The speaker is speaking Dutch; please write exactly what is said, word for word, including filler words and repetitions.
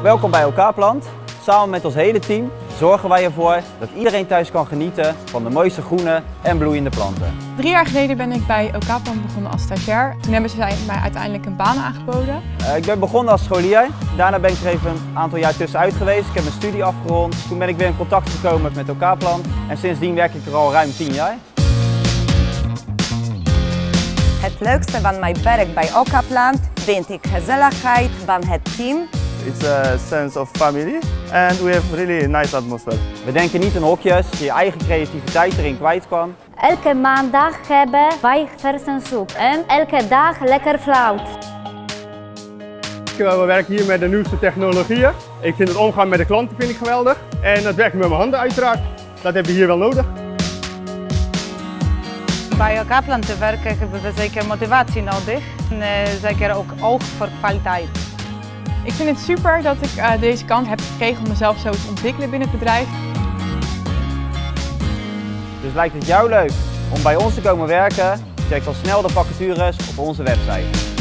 Welkom bij Okaplant. Samen met ons hele team zorgen wij ervoor dat iedereen thuis kan genieten van de mooiste groene en bloeiende planten. Drie jaar geleden ben ik bij Okaplant begonnen als stagiair. Toen hebben ze mij uiteindelijk een baan aangeboden. Uh, ik ben begonnen als scholier. Daarna ben ik er even een aantal jaar tussenuit geweest. Ik heb mijn studie afgerond. Toen ben ik weer in contact gekomen met Okaplant. En sindsdien werk ik er al ruim tien jaar. Het leukste van mijn werk bij Okaplant vind ik gezelligheid van het team. It's a sense of family and we have really nice atmosphere. We denken niet in hokjes, je eigen creativiteit erin kwijt kan. Elke maandag hebben wij verse soep en elke dag lekker flauw. We werken hier met de nieuwste technologieën. Ik vind het omgaan met de klanten vind ik geweldig. En het werken met mijn handen uiteraard. Dat hebben we hier wel nodig. Bij Okaplant te werken hebben we zeker motivatie nodig en uh, zeker ook oog voor kwaliteit. Ik vind het super dat ik uh, deze kans heb gekregen om mezelf zo te ontwikkelen binnen het bedrijf. Dus lijkt het jou leuk om bij ons te komen werken? Check dan snel de vacatures op onze website.